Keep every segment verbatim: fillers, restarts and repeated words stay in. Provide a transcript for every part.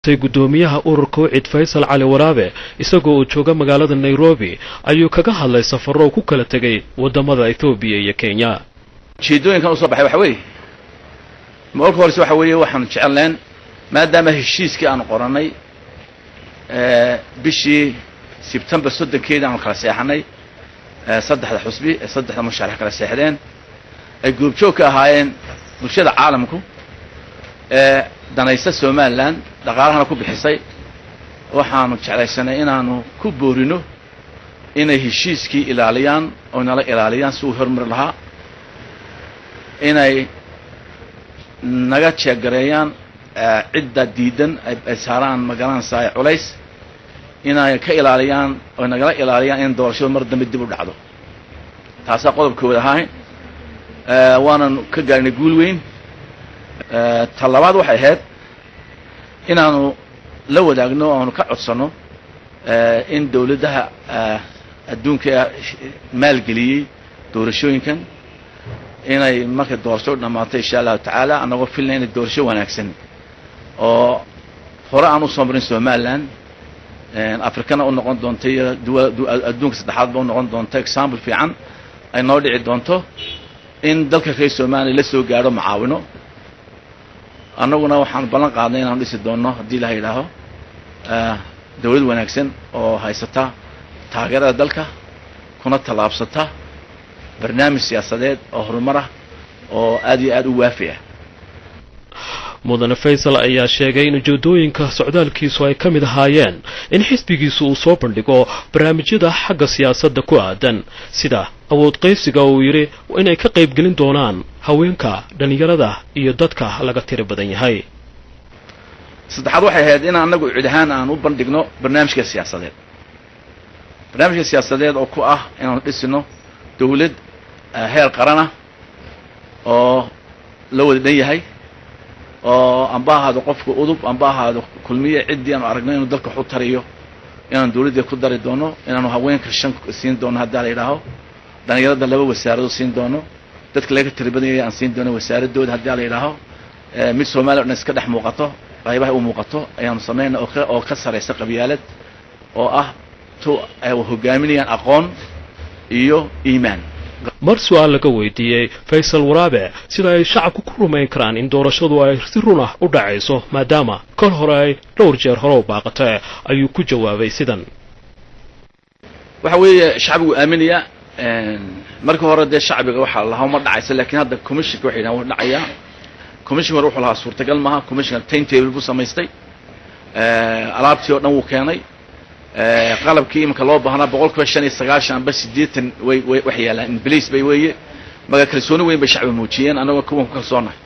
gudoomiyaha ururka Wicid Faysal Cali Waraabe isagoo uu jooga magaalada Nairobi ayuu kaga hadlay safarro ku kala tagay wadamada Ethiopia iyo Kenya. jeedooyinkan u soo baxay waxa weeye marka hore waxa weeye waxaan jeclaan maadaama heshiiskii aan qoranay ee bishii September soddonkeeda aan kala seexanay saddexda xusbi saddexda musharax kala seexdeen ay group joog ka ahaayeen bulshada caalamku ee danaysa Somaliland dhaqaalahana ku bixisay waxaanu jeclaysanay inaanu ku boorino inay heshiiskii ilaaliyaan oo nala ilaaliyaan soo hormar lahaa inay naga jeegareeyaan cidda diidan ay saaraan magalaan saay culays inay ka ilaaliyaan oo naga ilaaliyaan in doorashada mar dambe dib u dhacdo taas qodobkooda ahaa ee waanan ka gaarnay guul weyn ee talabaad waxay ahayd inaanu la wadaagno oo ka codsano ee in dawladaha adduunka maalgeliyay doorashooyinkan inay marka doorasho dhamaatay insha Allah taala anagoo filnay in doorasho wanaagsan oo hore aan u soo marin Somaliland ee Afrikana u noqon doonto adduunka saddexaad baa u noqon doonto example fiican ay noo dhici doonto in dalka reer Soomaaliya la soo gaaro macaawino anaguna waxaan balan qaadnay inaan dhisi doono hadii la yiraahdo ee dawlad wanaagsan oo haysata taageerada dalka kuna talaabsata barnaamij siyaasadeed oo horumar ah oo aad iyo aad u waafiya. mudane Faysal ayaa sheegay in ujeedooyinka socdaalkiisu ay kamid ahaayeen in xisbigiisu uu soo bandhigo barnaamijyada xagga siyaasadda ku aadan sida awood qaybsiga oo yiri inay ka qayb gelin doonaan haweenka dhalinyarada iyo dadka laga tiro badan yahay. saddexaad waxay ahayd in anagu cid ahaan aan u bandhigno barnaamijka siyaasadeed barnaamijka siyaasadeed oo ku ah inaan dhisno dawlad heer qaran ah oo la wada yahay oo ambaahada qofku udub ambaahada kulmiye cidii aan aragnay inuu dalka xu tariyo inaan dawladda ku dari doono inaanu haweenka shan siin doono haddii la yiraahdo dhalinyarada laba wasaarado siin doono dadka laga tiribadayay aan siin doono wasaaradooda haddii la yiraahdo mid Soomaaliya iska dhex muuqato qaybaha u muuqato ayaan sameeyna oo ka sareysa qabyaalad oo ah to ay hogaaminayaan aqoon iyo iimaan. mar su'aal laga weydiiyay Faysal Waraabe sida ay shacabku ku rumayn karaan in doorashadu ay si run ah u dhacayso maadaama kal hore ay dhowr jeer hore u baaqatay ayuu ku jawaabay sidan waxa weeye shacabku aaminaya marka hore de shacbiga waxa la hawma dhacaysa laakiin hadda commissionka waxay inaan dhacaya commissioner wuxuu lahaa suurtagal maaha commissioner timetable buu samaystay ee alaabtii oo dhan uu keenay ee qalabkii imka loo baahnaa boqolkiiba shan iyo sagaashan bas sideetan way wax yaalaan in place bay weeye maga kalsooni weyn bay shacbiga muujiyeen anagoo kuwan ku kalsoonahay.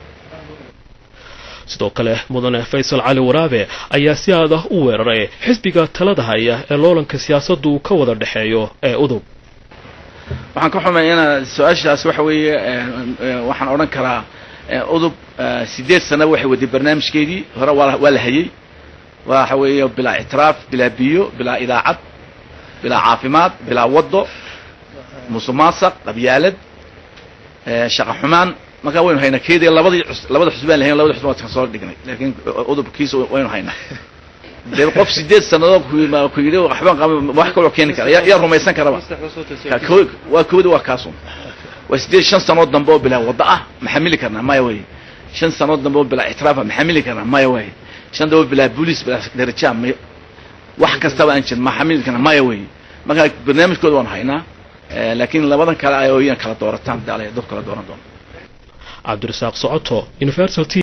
sidoo kale mudane Faysal Cali Waraabe ayaa si aad ah u weeraray xisbiga talada haya ee loolanka siyaasaddu ka wada dhaxeeyo ee udub. waxaan ka xumahay in su'aashaas waxa weeye waxaan oran karaa udub sideed sano waxay wadi barnaamijkeedii hore waa la hayay waxa weeye bila itiraaf bila biyo bila idaacad bila caafimaad bila wado musuqmaasuq qabyaalad shaqo xumaan marka waynu hayna keedii labadii labada xusbaan lahayn labada xusbaan ka soo dhignay laakiin udubkiisu waynu hayna deel qof sideed sanadood ku yiri waxbaan qaba wax kale keen kara ya rumaysan karaba waa koodi waa kaasun waa sideed shan sanadood dambe bila wada ah maxamili karna ma yahay shan sanadood dambe bila itiraaf maxamili karna ma yahay shan dawlad bila booliis bila darajaam wax kasta aan jir maxamili karna ma yahay marka barnaamijkooda waan haynaa laakiin labadan kale ay oo kala doorataan dalay dad kala dooran doon. Cabdirasaaq Socoto Universal